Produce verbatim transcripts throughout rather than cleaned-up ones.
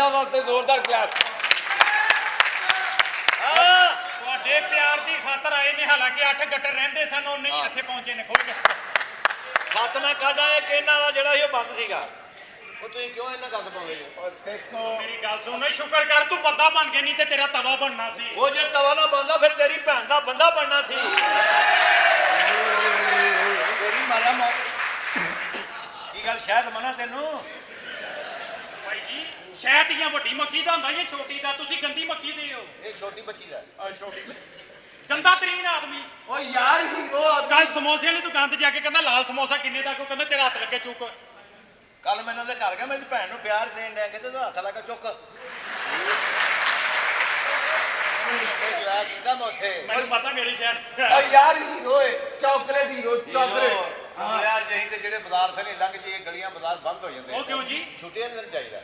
ਸਾਹਿਬ ਵਾਸਤੇ ਜ਼ੋਰਦਾਰ ਕਲੈਪ। ਤੁਹਾਡੇ ਪਿਆਰ ਦੀ ਖਾਤਰ ਆਏ ਨੇ, ਹਾਲਾਂਕਿ ਅੱਠ ਗੱਟਰ ਰਹਿੰਦੇ ਸਨ, ਉਹਨੇ ਹੀ ਇੱਥੇ ਪਹੁੰਚੇ ਨੇ। ਖੁੱਲ ਕੇ ਸੱਤ ਮੈਂ ਕੱਢਾਂ ਇਹ ਕਿਹਨਾਂ ਵਾਲਾ ਜਿਹੜਾ ਸੀ ਉਹ ਬੰਦ ਸੀਗਾ। ਉਹ ਤੁਸੀਂ ਕਿਉਂ ਇੰਨਾ ਗੰਦ ਪਾਉਂਦੇ ਹੋ? ਔਰ ਦੇਖੋ ਮੇਰੀ ਗੱਲ ਸੁਣ, ਸ਼ੁਕਰ ਕਰ ਤੂੰ ਬੰਦਾ ਬਣ ਗਿਆ, ਨਹੀਂ ਤੇ ਤੇਰਾ ਤਵਾ ਬਣਨਾ ਸੀ। ਉਹ ਜੇ ਤਵਾ ਨਾ ਬਣਦਾ ਫਿਰ ਤੇਰੀ ਭੈਣ ਦਾ ਬੰਦਾ ਬਣਨਾ ਸੀ। ਤੇਰੀ ਮਾਰਿਆ ਮੌ ਕੀ ਗੱਲ ਸ਼ਾਇਦ ਮਨਾ ਤੈਨੂੰ? ਭਾਈ ਜੀ ਸ਼ਾਇਦ ਜਾਂ ਵੱਡੀ ਮੱਖੀ ਦਾ ਹੁੰਦਾ ਜਾਂ ਛੋਟੀ ਦਾ, ਤੁਸੀਂ ਗੰਦੀ ਮੱਖੀ ਦੇ ਹੋ। ਇਹ ਛੋਟੀ ਬੱਚੀ ਦਾ ਛੋਟੀ ਗੰਦਾ ਤਰੀਨ ਆਦਮੀ। ਓ ਯਾਰ ਹੀਰੋ ਕੱਲ ਸਮੋਸੇ ਵਾਲੀ ਦੁਕਾਨ ਤੇ ਜਾ ਕੇ ਕਹਿੰਦਾ ਲਾਲ ਸਮੋਸਾ ਕਿੰਨੇ ਦਾ, ਕੋ ਕਹਿੰਦਾ ਤੇਰਾ ਹੱਥ ਲੱਗੇ ਚੁੱਕ। ਕੱਲ ਮੈਂ ਇਹਨਾਂ ਦੇ ਘਰ ਗਿਆ, ਮੇਰੀ ਭੈਣ ਨੂੰ ਪਿਆਰ ਦੇਣ ਡਿਆ, ਕਹਿੰਦੇ ਤਾਂ ਹੱਥ ਲਾ ਕੇ ਚੁੱਕ ਕੀਤਾ ਮੈਂ ਉੱਥੇ। ਮੈਨੂੰ ਪਤਾ ਮੇਰੇ ਸ਼ਹਿਰ ਓ ਯਾਰ ਹੀਰੋ ਏ, ਚਾਕਲੇਟ ਹੀਰੋ ਚਾਕਲੇਟ। ਹਾਂ ਜਹੀਂ ਤੇ ਜਿਹੜੇ ਬਾਜ਼ਾਰ ਸਨੇ ਲੰਘ ਜੀ ਗਲੀਆਂ ਬਾਜ਼ਾਰ ਬੰਦ ਹੋ ਜਾਂਦੇ। ਉਹ ਕਿਉਂ ਜੀ? ਛੁੱਟੀਆਂ ਨਹੀਂ ਚਾਹੀਦਾ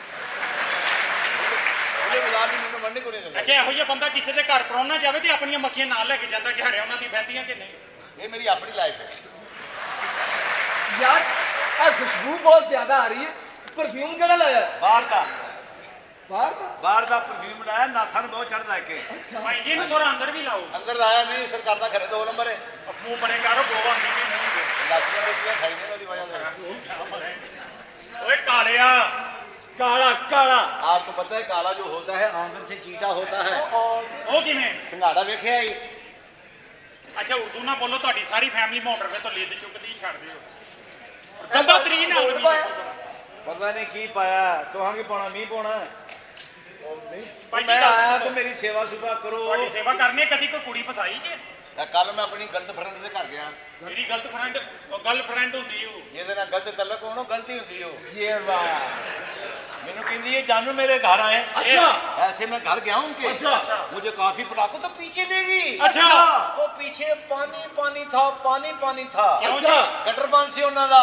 ਉਹਦੇ ਬਾਜ਼ਾਰ ਦੀ ਮੈਨੂੰ ਮੰਡੀ ਕੋਈ ਨਹੀਂ ਦਿੰਦਾ। ਅੱਛਾ ਇਹੋ ਜਿਹਾ ਬੰਦਾ ਕਿਸੇ ਦੇ ਘਰ ਪਰੌਣਾ ਜਾਵੇ ਤੇ ਆਪਣੀਆਂ ਮੱਖੀਆਂ ਨਾਲ ਲੈ ਕੇ ਜਾਂਦਾ ਕਿ ਹਰੇ ਉਹਨਾਂ ਦੀ ਬਹਿੰਦੀਆਂ ਕਿ ਨਹੀਂ? ਇਹ ਮੇਰੀ ਆਪਣੀ ਲਾਈਫ ਹੈ यार खुशबू बहुत ज्यादा आ रही है। परफ्यूम केड़ा लाया? बाहर का बाहर का बाहर का परफ्यूम लाया, नासा ਨੂੰ ਬਹੁਤ ਚੜਦਾ ਹੈ। अच्छा ਭਾਈ ਜੀ ਇਹਨੂੰ ਥੋੜਾ ਅੰਦਰ ਵੀ ਲਾਓ। ਅੰਦਰ ਲਾਇਆ ਨਹੀਂ, ਸਰਕਾਰ ਦਾ ਖਰੇ ਦੋ ਨੰਬਰ ਹੈ। ਮੂੰਹ ਬਣੇ ਕਰੋ ਗੋਵਾ ਆਂਦੀ ਕਿ ਨਹੀਂ? ਲਾਚੀਆਂ ਲਾਚੀਆਂ ਖਾਈ ਦੇ ਉਹਦੀ ਵਜ੍ਹਾ से। ਓਏ ਕਾਲਿਆ काला काला आपको पता है काला जो होता है आंध्र से चीटा होता है। ਉਹ ਕਿਵੇਂ? संघाड़ा वेख्या ही? ਅੱਛਾ ਉਰਦੂ ਨਾ ਬੋਲੋ, ਤੁਹਾਡੀ ਸਾਰੀ ਫੈਮਿਲੀ ਮੋਟਰਵੇ ਤੋਂ ਲਿੱਦ ਚੁੱਕਦੀ ਛੱਡ ਦਿਓ। ਗੰਦਾ ਤਰੀਨ ਆਦਮੀ पता नहीं की पाया तुहां की पाना मी पाना। ਭਾਈ ਜੀ मैं आया तो मेरी सेवा सुबह करो। ਤੁਹਾਡੀ ਸੇਵਾ ਕਰਨੀ। कदी कोई कुड़ी फसाई के? कल मैं अपनी गलत फ्रेंड के घर गया। मेरी गलत फ्रेंड गल फ्रेंड होंदी हो ਜਿਹਦੇ ਨਾਲ गलत तलक हो ना गलती होती हो। ये वाह मैनू कहती है जानू मेरे घर आए। अच्छा ऐसे मैं घर गया उनके। अच्छा मुझे काफी पटाखो तो पीछे ले गई। अच्छा तो पीछे पानी पानी था, पानी पानी था। अच्छा गटर बंद सी उन्होंने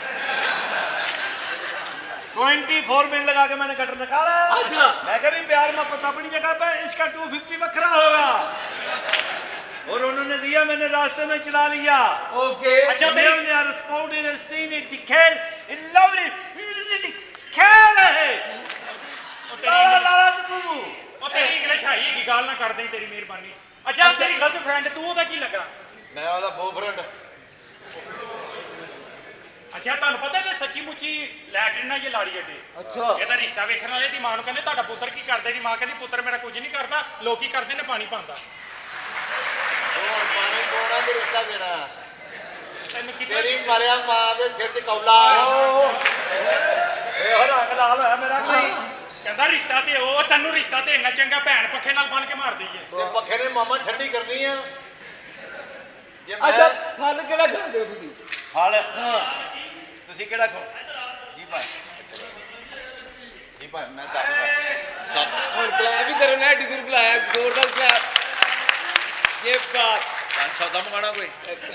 ट्वेंटी फोर मिनट लगा के मैंने गटर निकाला। अच्छा मैं कह भी प्यार में पता अपनी जगह पे, इसका टू फिफ्टी वखरा होगा। और उन्होंने दिया, मैंने रास्ते में चला लिया। ओके अच्छा तेरी इंग्लिश आई की गाल ना कर दें, तेरी मेहरबानी। अच्छा तेरी गलत फ्रेंड तू ओदा की लगा? मैं ओदा बॉयफ्रेंड। अच्छा ਤੁਹਾਨੂੰ ਪਤਾ ਤੇ ਸੱਚੀ ਮੁੱਚੀ ਲੈਟਰਿਨ ਨਾਲ ਇਹ ਲਾੜੀ ਅੱਡੇ। अच्छा ਇਹਦਾ ਰਿਸ਼ਤਾ ਵੇਖਣ ਵਾਲੇ ਦੀ ਮਾਂ ਨੂੰ ਕਹਿੰਦੇ ਤੁਹਾਡਾ ਪੁੱਤਰ ਕੀ ਕਰਦਾ? ਦੀ ਮਾਂ ਕਹਿੰਦੀ ਪੁੱਤਰ ਮੇਰਾ ਕੁਝ ਨਹੀਂ ਕਰਦਾ, ਲੋਕੀ ਕਰਦੇ ਨੇ ਪਾਣੀ ਪਾਉਂਦਾ। ਉਹ ਪਾਣੀ ਪਾਉਣਾ ਤੇ ਰਿਸ਼ਤਾ ਦੇਣਾ। ਤੈਨੂੰ ਕਿਤੇ ਤੇਰੀ ਮਰਿਆ ਮਾਂ ਦੇ ਸਿਰ 'ਚ ਕੌਲਾ। ਇਹ ਰੰਗ ਲਾਲ ਹੋਇਆ ਮੇਰਾ ਕੋਈ। ਕਹਿੰਦਾ ਰਿਸ਼ਤਾ ਤੇ ਉਹ ਤੈਨੂੰ ਰਿਸ਼ਤਾ ਤੇ ਇੰਨਾ ਚੰਗਾ ਭੈਣ ਪੱਖੇ ਨਾਲ ਬੰਨ ਕੇ ਮਾਰ ਦਈਏ। ਤੇ ਪੱਖੇ ਨੇ ਮਾਮਾ ਠੰਡੀ ਕਰਨੀ ਆ। ਜੇ अच्छा ਮੈਂ फल केड़ा खाते हो तुसी? ਫਲ हाँ ਤੁਸੀਂ ਕਿਹੜਾ ਖੋ ਜੀ ਭਾਈ ਜੀ ਭਾਈ ਮੈਂ ਤਾਂ ਸਭ और क्लैप भी करो ना, डी दूर बुलाया जोरदार क्लैप। ये बात ਪੰਜ ਸੌਦਾ ਮੰਗਾਣਾ ਕੋਈ।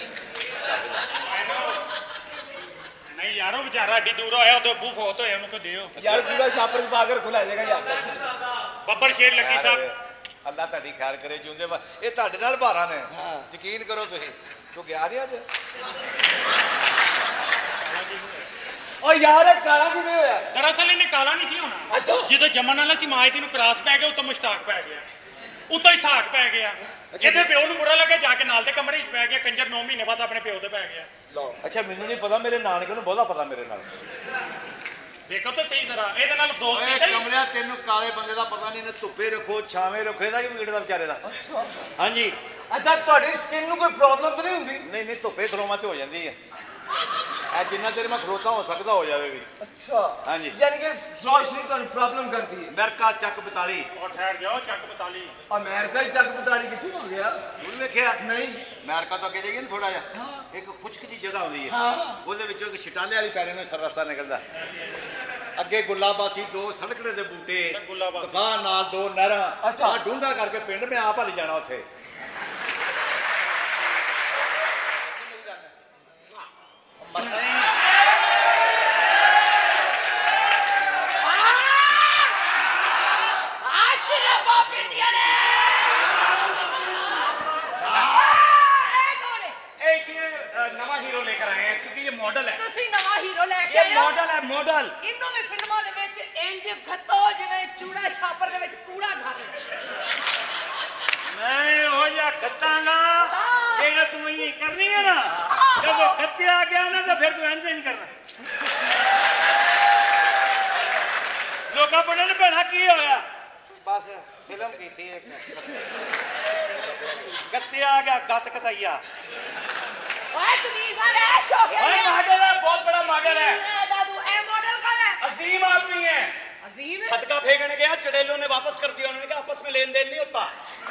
ਨਹੀਂ ਯਾਰ ਉਹ ਵਿਚਾਰਾ ਏਡੀ ਦੂਰ ਹੋਇਆ, ਉਹਦੇ ਅੱਬੂ ਫੌਤ ਹੋਏ, ਉਹਨੂੰ ਕੋ ਦਿਓ। यार पूरा छापर पा कर खुला जाएगा यार। ਬੱਬਰ ਸ਼ੇਰ ਲੱਕੀ ਸਾਹਿਬ ਅੱਲਾ ਤੁਹਾਡੀ ਖੈਰ ਕਰੇ ਜਿਉਂਦੇ ਵਾ। ਇਹ ਤੁਹਾਡੇ ਨਾਲ ਭਾਰਾ ਨੇ, ਹਾਂ। ਯਕੀਨ ਕਰੋ ਤੁਸੀਂ। ਕਿਉਂ ਗਿਆ ਨਹੀਂ ਅੱਜ? ओ यार ये काला किवें होया? ਦਰਅਸਲ ਇਹਨੇ ਕਾਲਾ ਨਹੀਂ ਸੀ ਹੋਣਾ। अच्छा ਜਦੋਂ ਜੰਮਣ ਵਾਲਾ ਸੀ ਮਾਂ ਇਹਦੀ ਨੂੰ ਕਰਾਸ ਪੈ ਗਿਆ, ਉੱਤੋਂ ਮੁਸ਼ਤਾਕ ਪੈ ਗਿਆ, ਉੱਤੋਂ ਹੀ ਸਾਕ ਪੈ ਗਿਆ। ਇਹਦੇ ਪਿਓ ਨੂੰ ਬੁਰਾ ਲੱਗਿਆ, ਜਾ ਕੇ ਨਾਲ ਦੇ ਕਮਰੇ 'ਚ ਪੈ ਗਿਆ। ਕੰਜਰ ਨੌ ਮਹੀਨੇ ਬਾਅਦ ਆਪਣੇ ਪਿਓ ਤੇ ਪੈ ਗਿਆ। लो ਅੱਛਾ ਮੈਨੂੰ ਨਹੀਂ ਪਤਾ, ਮੇਰੇ ਨਾਨਕੇ ਨੂੰ ਬਹੁਤਾ ਪਤਾ ਮੇਰੇ ਨਾਲ। ਵੇਖੋ ਤਾਂ ਸਹੀ ਜ਼ਰਾ, ਇਹਦੇ ਨਾਲ ਅਫਸੋਸ ਓਏ ਕੀਤਾ ਹੀ। ਕਮਲਿਆ ਤੈਨੂੰ ਕਾਲੇ ਬੰਦੇ ਦਾ ਪਤਾ ਨਹੀਂ, ਇਹਨੇ ਧੁੱਪੇ ਰੱਖੋ ਛਾਵੇਂ ਰੱਖੋ, ਇਹਦਾ ਕੀ ਵਿਗੜਦਾ ਵਿਚਾਰੇ ਦਾ? अच्छा ਹਾਂਜੀ अच्छा ਤੁਹਾਡੀ ਸਕਿਨ ਨੂੰ ਕੋਈ ਪ੍ਰੋਬਲਮ ਤਾਂ ਨਹੀਂ ਹੁੰਦੀ? ਨਹੀਂ ਨਹੀਂ ਧੁੱਪੇ ਖਲੋਵਾਂ ਤੇ ਹੋ ਜਾਂਦੀ ਹੈ। ਇਹ ਜਿੰਨਾ ਚਿਰ ਮੈਂ ਖਲੋਤਾ ਹੋ ਸਕਦਾ ਹੋ ਜਾਵੇ ਵੀ। अच्छा हाँ जी। यानी कि रोशनी ਤੁਹਾਨੂੰ ਪ੍ਰੋਬਲਮ ਕਰਦੀ ਹੈ। ਅਮਰੀਕਾ ਚੱਕ ਬਤਾਲੀ। ਉਹ ਠਹਿਰ ਜਾਓ, ਚੱਕ ਬਤਾਲੀ। ਅਮਰੀਕਾ ਹੀ ਚੱਕ ਬਤਾਲੀ ਕਿੱਥੋਂ ਆ ਗਿਆ? ਹੁਣ ਵੇਖਿਆ ਨਹੀਂ ਅਮਰੀਕਾ ਤੋਂ ਅੱਗੇ ਜਾਈਏ ਨਾ ਥੋੜਾ ਜਿਹਾ, ਹਾਂ। ਇੱਕ ਖੁਸ਼ਕ ਜੀ ਜਗ੍ਹਾ ਆਉਂਦੀ ਹੈ। ਹਾਂ ਉਹਦੇ ਵਿੱਚੋਂ ਇੱਕ ਛਟਾਲੇ ਵਾਲੀ ਪੈਰੇ ਨੂੰ ਰਸਤਾ ਨਿਕਲਦਾ। ਅੱਗੇ ਗੁੱਲਾਬਾਸੀ, ਦੋ ਸੜਕੜੇ ਦੇ ਬੂਟੇ, ਗੁੱਲਾਬਾਸੀ। ਕਸਾਨ ਨਾਲ ਦੋ ਨਹਿਰਾਂ। ਅੱਛਾ। ਆਹ ਡੂੰਘਾ ਕਰਕੇ ਪਿੰਡ ਮੈਂ ਆਪ ਹਲੀ ਜਾਣਾ ਉੱਥੇ। नवा हीरो लेकर आए हैं क्योंकि ये मॉडल है ਤੁਸੀਂ ਨਵਾਂ ਹੀਰੋ ਲੈ ਕੇ ये ਆਏ ਹੋ मॉडल है मॉडल ਇਹਨੂੰ ਵੀ ਫਿਲਮਾਂ ਦੇ ਵਿੱਚ ਇੰਜ ਖੱਤੋ ਜਿਵੇਂ ਚੂੜਾ ਛਾਪਰ ਦੇ ਵਿੱਚ ਕੂੜਾ ਖਾ ਦੇ मैं हो जा खत्तांगा जेड़ा तू ये करनी है ना जब वो खत्ते आ गया ना तो फिर तू इंज नहीं करना लोका बड़े ने भैणा की होया बस फिल्म की थी एक गत्ते आ गया गत कतैया ਓਏ ਤਮੀਜ਼ਾ ਰੈਸ਼ ਹੋ ਗਿਆ भाई मॉडल है बहुत बड़ा मॉडल है ਇਹ ਦਾਦੂ ਇਹ ਮਾਡਲ ਕਾ ਹੈ अजीम आदमी है ਅਜ਼ੀਮ सदका फेंकने गया चुड़ैलों ने वापस कर दिया उन्होंने कहा आपस में लेन देन नहीं होता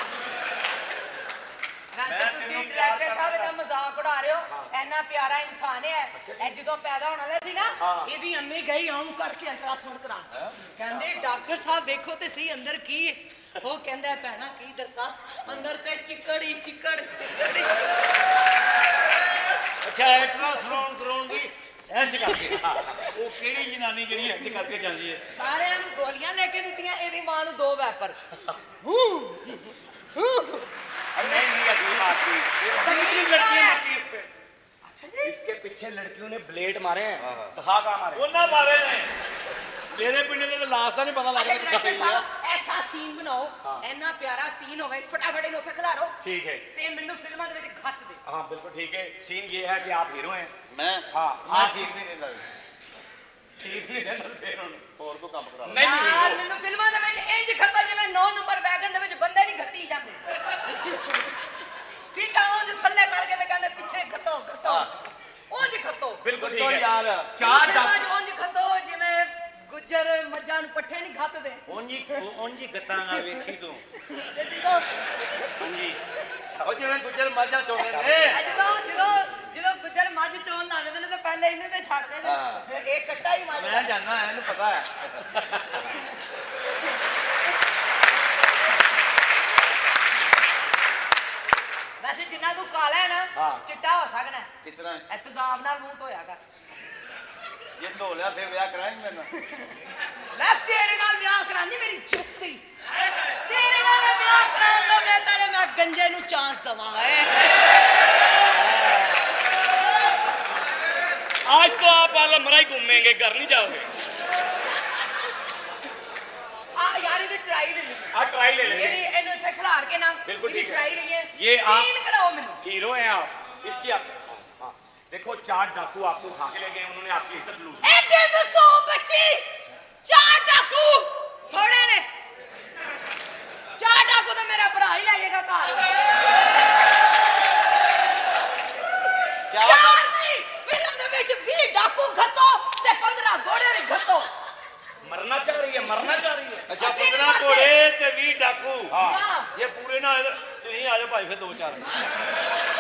ਵੈਸੇ ਤੁਸੀਂ ਡਾਇਰੈਕਟਰ ਸਾਹਿਬ ਇਹਦਾ ਮਜ਼ਾਕ ਉਡਾ ਰਹੇ ਹੋ ਇੰਨਾ ਪਿਆਰਾ ਇਨਸਾਨ ਹੈ ਇਹ ਜਦੋਂ ਪੈਦਾ ਹੋਣ ਵਾਲਾ ਸੀ ਨਾ ਇਹਦੀ ਅੰਮੀ ਗਈ ਆਉਂ ਕਰਕੇ ਅਲਟਰਾਸਾਊਂਡ ਕਰਾਉਣ ਕਹਿੰਦੇ ਡਾਕਟਰ ਸਾਹਿਬ ਵੇਖੋ ਤੇ ਸਹੀ ਅੰਦਰ ਕੀ ਹੈ ਉਹ ਕਹਿੰਦਾ ਭੈਣਾ ਕੀ ਦੱਸਾਂ ਅੰਦਰ ਤੇ ਚਿੱਕੜੀ ਚਿੱਕੜ ਚਿੱਕੜੀ अच्छा अल्ट्रासाउंड कराउन दी इंज करके हां वो केड़ी जनानी जेड़ी इंज करके जांदी है ਸਾਰਿਆਂ ਨੂੰ ਗੋਲੀਆਂ ਲੈ ਕੇ ਦਿੱਤੀਆਂ ਇਹਦੀ ਮਾਂ ਨੂੰ ਦੋ ਵੈਪਰ ਹੂੰ ਹੂੰ नहीं नहीं अजीम आदमी अजीम लड़कियां है। मरती इस पे ਅੱਛਾ ਜੀ इसके पीछे लड़कियों ने ब्लेड मारे हैं हाँ, हाँ। दिखा कहाँ मारे ਉਹਨਾਂ ਮਾਰੇ ਨੇ ਮੇਰੇ ਪਿੰਡ ਦੇ ਲਾਸ਼ ਦਾ ਨਹੀਂ ਪਤਾ ਅੱਛਾ ਲੱਗਦਾ ਕਿੱਥੇ ਡਾਇਰੈਕਟਰ ਪਈ ਆ ਸਾਹਿਬ ਐਸਾ ਸੀਨ ਬਣਾਓ ਇੰਨਾ ਪਿਆਰਾ ਸੀਨ ਹੋਵੇ ਫਟਾਫਟ ਇਹਨੂੰ ਉੱਥੇ ਖਿਲਾਰੋ ठीक है ਤੇ ਮੈਨੂੰ ਫਿਲਮਾਂ ਦੇ ਵਿੱਚ ਖੱਤ ਦੇ हाँ बिल्कुल ठीक है सीन ये है कि आप हीरो हैं मैं हाँ मैं हाँ ठीक नहीं रहता ठीक नहीं रहता तो फिर उन्हें और को काम करा नहीं नहीं ਯਾਰ हीरो ਮੈਨੂੰ ਫਿਲਮਾਂ ਦੇ ਵਿੱਚ ਇੰਜ ਖੱਤਾ ਜਿਵੇਂ ਨੌ ਨੰਬਰ ਵੈਗਨ ਦੇ ਵਿੱਚ ਬੰਦੇ ਨਹੀਂ ਖੱਤੀ ਜਾਂਦੇ ਸੀਟਾਂ ਉਂਝ ਥੱਲੇ ਕਰਕੇ ਤੇ ਕਹਿੰਦੇ ਪਿੱਛੇ ਖੱਤੋ ਖੱਤੋ ਉਂਝ ਖੱਤੋ बिल्कुल तो ठीक है यार चार ਫਿਲਮਾਂ 'ਚ डाकू ਉਂਝ ਖੱਤੋ ਜਿਵੇਂ ਗੁੱਜਰ ਮੱਝਾਂ ਨੂੰ ਪੱਠੇ ਨਹੀਂ ਖੱਤਦੇ ਉਂਝ ਉਂਝ ਗਤਾਂਗਾ ਵੇਖੀ ਤੂੰ ਤੇ ਜਦੋਂ ਹਾਂਜੀ ਉਹ ਜਿਵੇਂ ਗੁੱਜਰ ਮਾਝਾ ਚੋਣੇ ਨੇ ਇਹ ਜਦੋਂ ਜਦੋਂ ਜਦੋਂ ਗੁੱਜਰ ਮੱਝ ਚੋਣ ਲੱਗਦੇ ਨੇ ਤਾਂ ਪਹਿਲੇ ਇਹਨੂੰ ਤੇ ਛੱਡਦੇ ਨੇ ਇਹ ਕੱਟਾ ਹੀ ਮੱਝ ਦਾ। ਮੈਂ ਜਾਣਦਾ ਇਹਨੂੰ ਪਤਾ ਹੈ ਵੈਸੇ ਜਿੰਨਾ ਤੂੰ ਕਾਲਾ ਹੈ ਨਾ ਹਾਂ। ਚਿੱਟਾ ਹੋ ਸਕਣਾ ਹੈ। ਕਿਸ ਤਰ੍ਹਾਂ ਇਤਜ਼ਾਬ ਨਾਲ ਮੂੰਹ ਧੋਇਆ ਕਰ ਜੇ ਧੋ ਲਿਆ ਫਿਰ ਵਿਆਹ ਕਰਾਏਂਗੇ ਮੈਂ ਲੈ ਤੇਰੇ ਨਾਲ ਵਿਆਹ ਕਰਾਂਦੀ ਮੇਰੀ ਜੁੱਤੀ ਤੇਰੇ ਨਾਲ ਵਿਆਹ ਕਰਾਉਣ ਤੋਂ ਬਿਹਤਰ ਹੈ ਮੈਂ ਗੰਜੇ ਨੂੰ ਚਾਂਸ ਦਵਾਂ ਏ आज तो आप अलमरा ही घूमेंगे घर नहीं जाओगे ਆ ਯਾਰ ਇਹਦੀ ਟਰਾਈ ਲੈ ਲਈ आप ट्राई ले लेंगे ਇਹਦੀ ਇਹਨੂੰ ਇੱਥੇ ਖਿਲਾਰ ਕੇ ਨਾ ਬਿਲਕੁਲ ਇਹਦੀ ਠੀਕ ਹੈ। ਟਰਾਈ ਲਈਏ ये आप- ਸੀਨ ਕਰਾਓ ਮੈਨੂੰ हीरो हैं आप इसकी आप हाँ देखो चार डाकू आपको उठा के ले गए उन्होंने आपकी इज्जत लूट ਐਡੇ ਮਾਸੂਮ ਬੱਚੀ ਚਾਰ ਡਾਕੂ ਥੋੜੇ ਨੇ ਚਾਰ ਡਾਕੂ ਤਾਂ ਮੇਰਾ ਭਰਾ ਹੀ ਲੈ ਜਾਏਗਾ ਘਰ ਚਾਰ ਨਹੀਂ ਫਿਲਮ ਦੇ ਵਿੱਚ ਵੀਹ ਡਾਕੂ ਘੱਤੋ ਤੇ ਪੰਦਰਾਂ ਘੋੜੇ ਵੀ ਘੱਤੋ मरना चाह रही है मरना चाह रही है ਅੱਛਾ ਅਸੀਂ ਨਹੀਂ ਪੰਦਰਾਂ ਮਰਦੇ। ਘੋੜੇ ਤੇ ਵੀਹ ਡਾਕੂ हाँ ਹਾਂ ਜੇ ਪੂਰੇ ਨਾ ਹੋਏ ਤਾਂ ਤੁਸੀਂ ਆ ਜਾਓ ਭਾਈ ਫਿਰ ਦੋ ਚਾਰ